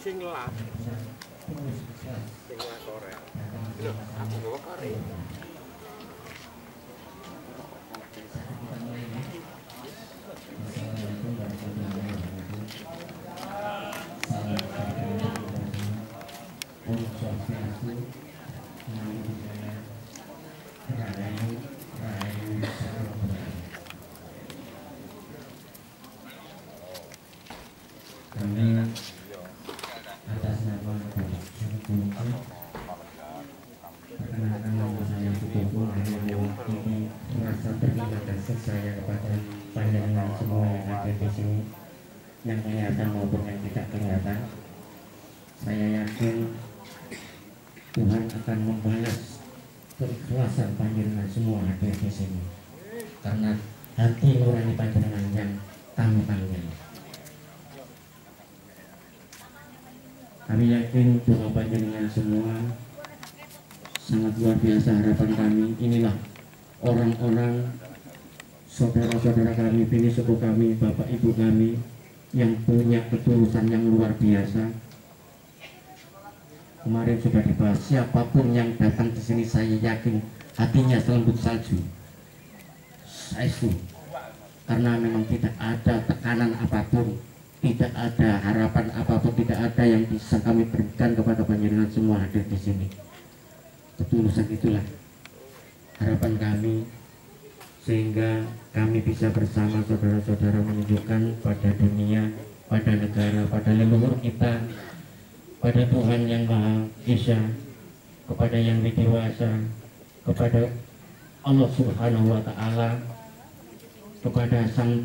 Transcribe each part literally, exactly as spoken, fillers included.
sing lah sing lah Korea lho aku bawa Korea kami atas nama perkenalkan nama saya Sutopo ini merasa berterima kasih saya kepada panjenengan semua yang ada di sini, yang kelihatan maupun yang tidak kelihatan. Saya yakin Tuhan akan membalas keikhlasan panjenengan semua ada di sini, karena hati nurani panjenengan yang kami panggil. Kami yakin doa panjenengan semua sangat luar biasa. Harapan kami, inilah orang-orang saudara-saudara kami, bini suku kami, bapak ibu kami yang punya ketulusan yang luar biasa. Kemarin sudah dibahas, siapapun yang datang ke sini saya yakin hatinya selembut salju. Saya sih, karena memang tidak ada tekanan apapun, tidak ada harapan apapun, tidak ada yang bisa kami berikan kepada panjenengan semua hadir di sini. Ketulusan itulah harapan kami, sehingga kami bisa bersama saudara-saudara menunjukkan pada dunia, pada negara, pada leluhur kita, pada Tuhan yang Maha Esa, kepada Yang Widiwasa, kepada Allah Subhanahu wa Ta'ala, kepada Sang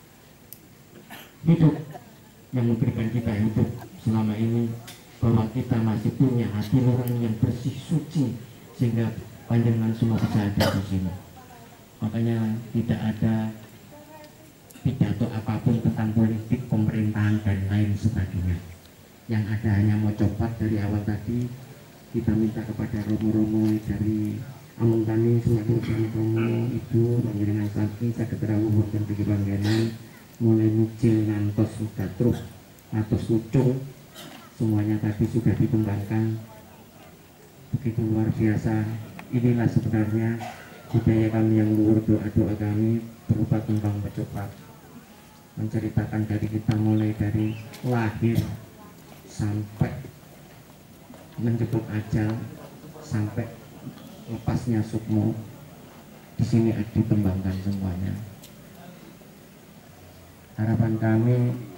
Hidup yang memberikan kita hidup selama ini, bahwa kita masih punya hati nurani yang bersih, suci, sehingga panjenengan semua bisa ada di sini. Makanya tidak ada pidato apapun tentang politik, pemerintahan dan lain sebagainya. Yang ada hanya mau copat dari awal tadi. Kita minta kepada romo-romo dari Amungkani, semakin romo ibu panjenengan saki saged rawuh wonten ing panggenan mulai mucil ngantos gatruk atus ucung, semuanya tadi sudah dikembangkan begitu luar biasa. Inilah sebenarnya budaya kami yang luhur, doa-doa kami berupa kembang pecopat, menceritakan dari kita mulai dari lahir sampai menjemput ajal, sampai lepasnya sukmo. Di sini dikembangkan semuanya. Harapan kami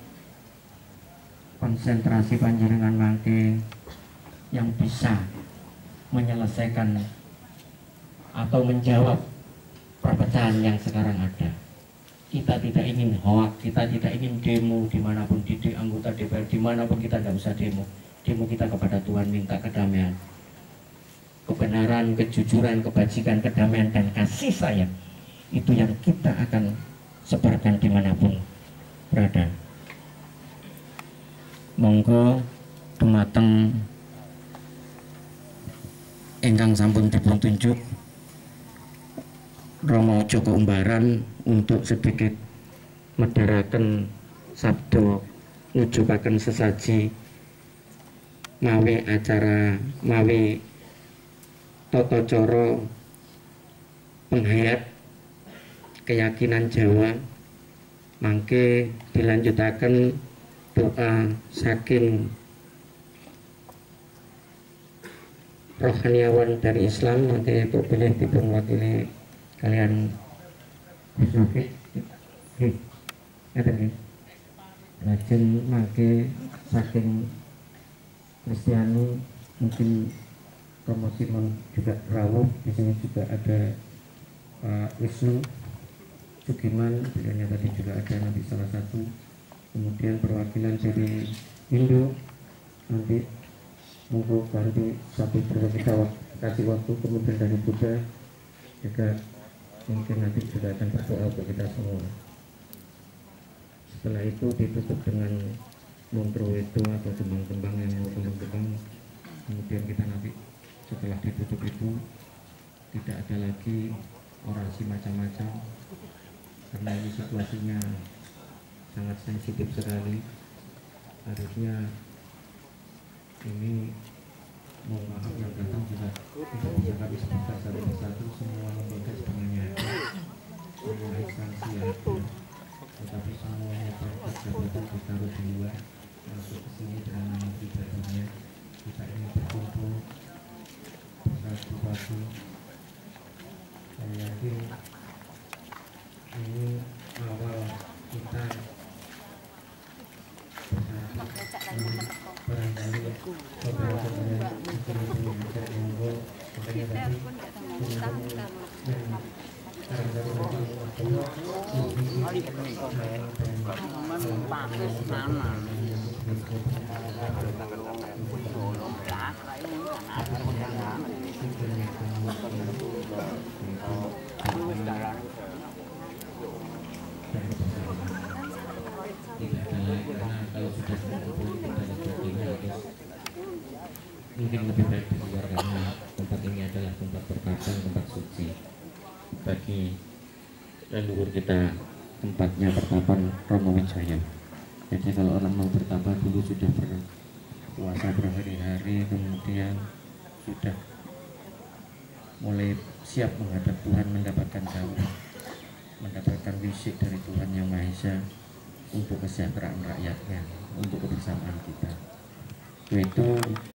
konsentrasi panjenengan mangke yang bisa menyelesaikan atau menjawab perpecahan yang sekarang ada. Kita tidak ingin hoak, kita tidak ingin demo dimanapun, di anggota D P R dimanapun kita tidak usah demo. Demo kita kepada Tuhan, minta kedamaian, kebenaran, kejujuran, kebajikan, kedamaian dan kasih sayang. Itu yang kita akan sebarkan dimanapun berada. Monggo dumateng ingkang sampun dipun tunjuk Romo Joko Umbaran untuk sedikit medharaken sabda ngujupaken sesaji mawi acara mawi tata cara penghayat keyakinan Jawa. Mangke dilanjutaken doa saking rohaniawan dari Islam, nanti terpilih dipun wakili kalian Bisnoki ngeten nggih. Lajeng mangke saking Kristiani mungkin Romo Simon juga rawuh. Di sini juga ada Pak Wisnu Sugiman, beliaunya tadi juga ada nanti salah satu. Kemudian perwakilan dari Hindu nanti monggo ganti satu persatu kita kasih waktu. Kemudian dari Buddha juga mungkin nanti juga akan berdoa untuk kita semua. Setelah itu ditutup dengan montro itu atau tembang-tembang yang mau tembang-tembang. Kemudian kita nanti setelah ditutup itu tidak ada lagi orasi macam-macam, karena ini situasinya sangat sensitif sekali. Harusnya Ini mohon maaf yang datang juga tidak bisa kami sebutkan satu persatu, semua lembaga sebenarnya ada, semua instansi ada, tetapi semuanya perangkat jabatan ditaruh di luar, masuk ke sini dengan nama pribadinya. Kita ini berkumpul bersatu padu. Saya yakin ini awal kita barangkali beberapa yang mungkin itu tidak monggo makanya tadi tidak ada lagi, karena kalau sudah berkumpul kita sebagainya harus mungkin lebih baik di luar, karena tempat ini adalah tempat pertapaan, tempat suci bagi leluhur kita, tempatnya pertapaan Romo Wijaya. Jadi kalau orang mau bertapa dulu sudah berpuasa berhari-hari, kemudian sudah mulai siap menghadap Tuhan, mendapatkan sahur, mendapatkan wisik dari Tuhan Yang Maha Esa untuk kesejahteraan rakyatnya, untuk kebersamaan kita. Itu